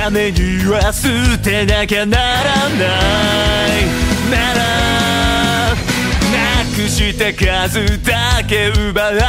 ためには捨てなきゃならないなら、なくした数だけ奪っていい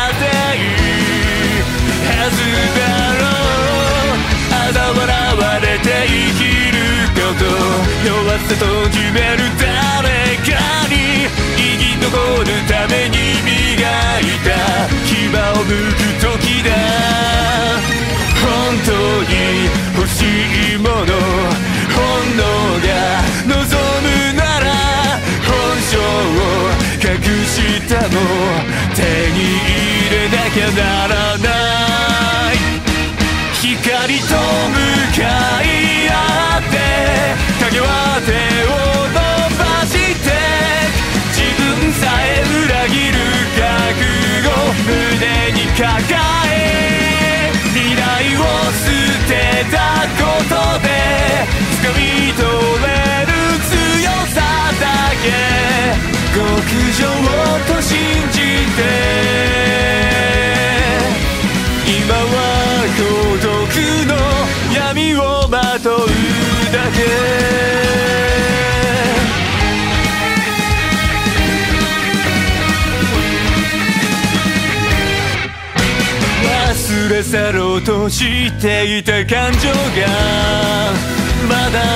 はずだろう。嘲笑われて生きること、弱さと決める誰かに生き残るために磨いた牙をむく時だ。本当に欲しいもの、本能が望むなら本性を隠したも手に入れなきゃならない。光と向かい合って影は手を伸ばして自分さえ裏切る覚悟胸に抱え、未来を捨てたことで掴み取れる強さだけ極上と信じて今は孤独の闇をまとうだけ。忘れ去ろうとしていた感情がまだ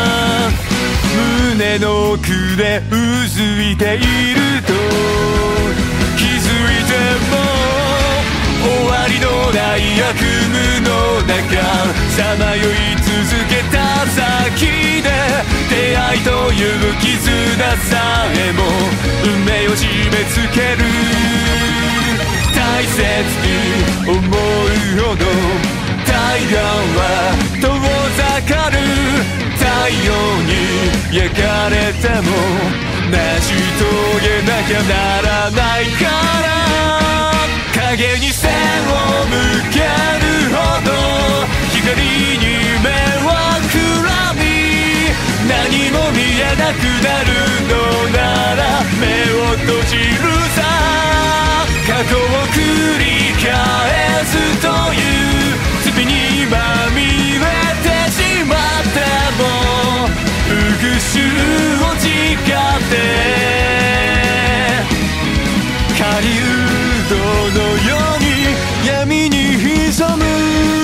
胸の奥でうずいていると気づいても終わりのない悪夢の中さまよい続けた先で出会いという絆さえも運命を締め付ける。大切に思うほど太陽は遠ざかる。太陽に焼かれても成し遂げなきゃならないから、影に線を向けるほど光に目はくらみ、何も見えなくなるのなら目を閉じるさ。過去を繰り返すという罪にまみれてしまっても復讐を誓って狩人のように闇に潜む。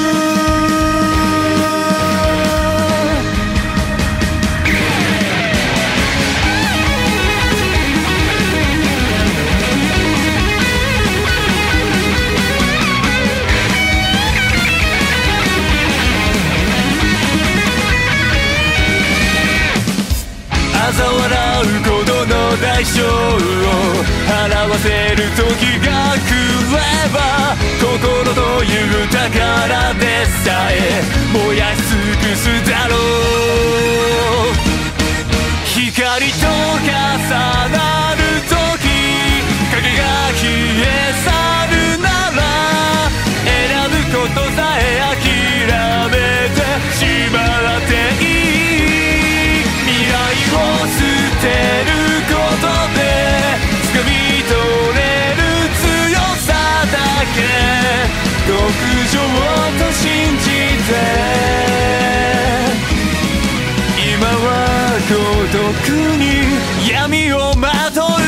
嘲笑うことの代償を払わせる時が来れば心という宝でさえ燃やし尽くすだろう。光と重なる時影が消え去るなら選ぶことさえ諦めてしまっていい。捨てることで掴み取れる強さだけ極上と信じて今は孤独に闇をまとう